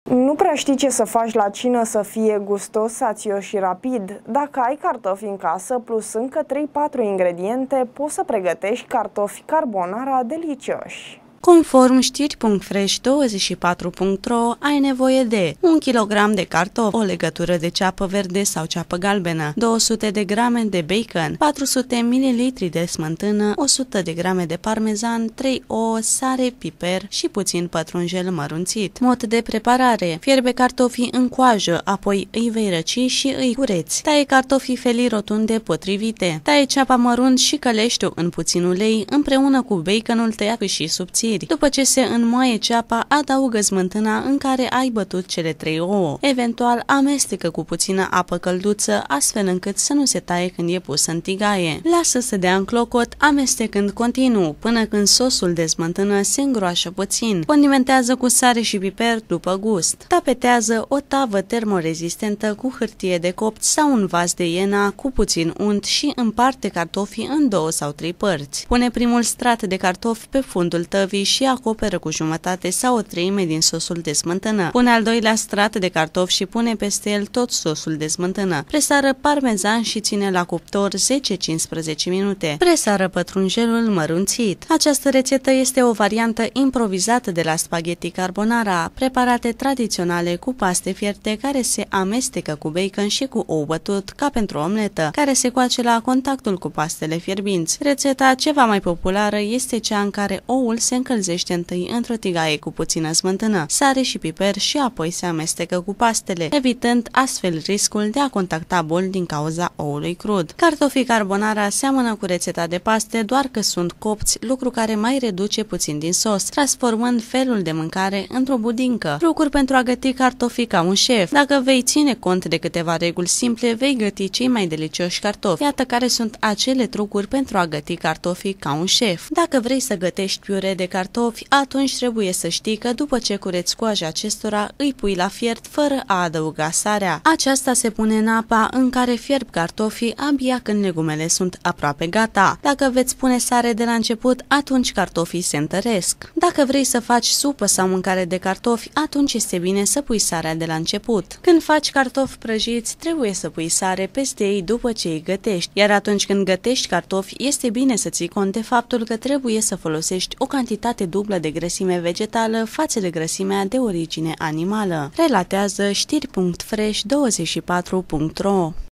Nu prea știi ce să faci la cină să fie gustos, sațios și rapid? Dacă ai cartofi în casă plus încă 3-4 ingrediente, poți să pregătești cartofi carbonara delicioși. Conform știri.fresh24.ro, ai nevoie de 1 kg de cartofi, o legătură de ceapă verde sau ceapă galbenă, 200 de grame de bacon, 400 ml de smântână, 100 de grame de parmezan, 3 ouă, sare, piper și puțin pătrunjel mărunțit. Mod de preparare: fierbe cartofii în coajă, apoi îi vei răci și îi cureți. Taie cartofii felii rotunde potrivite. Taie ceapa mărunt și călește-o în puțin ulei împreună cu baconul tăiat și subțiri. După ce se înmoaie ceapa, adaugă smântâna în care ai bătut cele 3 ouă. Eventual, amestecă cu puțină apă călduță, astfel încât să nu se taie când e pus în tigaie. Lasă să dea în clocot, amestecând continuu, până când sosul de smântână se îngroașă puțin. Condimentează cu sare și piper după gust. Tapetează o tavă termorezistentă cu hârtie de copt sau un vas de iena cu puțin unt și împarte cartofii în 2 sau 3 părți. Pune primul strat de cartofi pe fundul tăvii și acoperă cu jumătate sau o treime din sosul de smântână. Pune al doilea strat de cartofi și pune peste el tot sosul de smântână. Presară parmezan și ține la cuptor 10-15 minute. Presară pătrunjelul mărunțit. Această rețetă este o variantă improvizată de la spaghetti carbonara, preparate tradiționale cu paste fierte care se amestecă cu bacon și cu ou bătut, ca pentru omletă, care se coace la contactul cu pastele fierbinți. Rețeta ceva mai populară este cea în care oul se încălzește întâi într-o tigaie cu puțină smântână, sare și piper și apoi se amestecă cu pastele, evitând astfel riscul de a contacta boli din cauza oului crud. Cartofii carbonara seamănă cu rețeta de paste, doar că sunt copți, lucru care mai reduce puțin din sos, transformând felul de mâncare într-o budincă. Trucuri pentru a găti cartofii ca un șef. Dacă vei ține cont de câteva reguli simple, vei găti cei mai delicioși cartofi. Iată care sunt acele trucuri pentru a găti cartofii ca un șef. Dacă vrei să gătești piure de cartofi, atunci trebuie să știi că după ce cureți coaja acestora, îi pui la fiert fără a adăuga sarea. Aceasta se pune în apa în care fierb cartofii abia când legumele sunt aproape gata. Dacă veți pune sare de la început, atunci cartofii se întăresc. Dacă vrei să faci supă sau mâncare de cartofi, atunci este bine să pui sarea de la început. Când faci cartofi prăjiți, trebuie să pui sare peste ei după ce îi gătești, iar atunci când gătești cartofi, este bine să ții cont de faptul că trebuie să folosești o cantitate dublă de grăsime vegetală față de grăsimea de origine animală. Relatează știri.fresh24.ro.